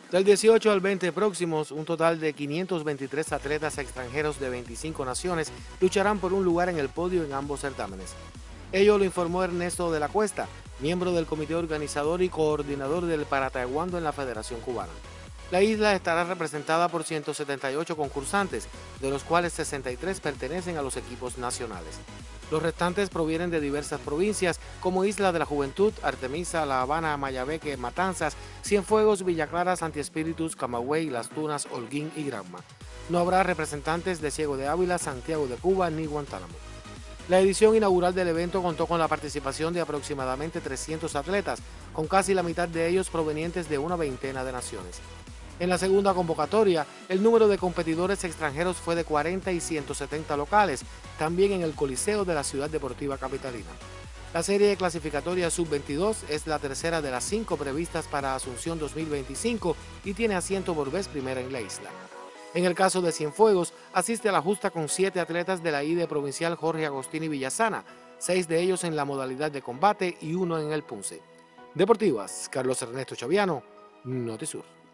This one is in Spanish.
Del 18 al 20 próximos, un total de 523 atletas extranjeros de 25 naciones lucharán por un lugar en el podio en ambos certámenes. Ello lo informó Ernesto de la Cuesta, miembro del comité organizador y coordinador del parataekwondo en la Federación Cubana. La isla estará representada por 178 concursantes, de los cuales 63 pertenecen a los equipos nacionales. Los restantes provienen de diversas provincias como Isla de la Juventud, Artemisa, La Habana, Mayabeque, Matanzas, Cienfuegos, Villa Clara, Santi Espíritus, Camagüey, Las Tunas, Holguín y Granma. No habrá representantes de Ciego de Ávila, Santiago de Cuba ni Guantánamo. La edición inaugural del evento contó con la participación de aproximadamente 300 atletas, con casi la mitad de ellos provenientes de una veintena de naciones. En la segunda convocatoria, el número de competidores extranjeros fue de 40 y 170 locales, también en el Coliseo de la Ciudad Deportiva Capitalina. La serie clasificatoria Sub-22 es la tercera de las 5 previstas para Asunción 2025 y tiene asiento por vez primera en la isla. En el caso de Cienfuegos, asiste a la justa con 7 atletas de la IDE provincial Jorge Agostini Villasana, 6 de ellos en la modalidad de combate y uno en el punce. Deportivas, Carlos Ernesto Chaviano, Notisur.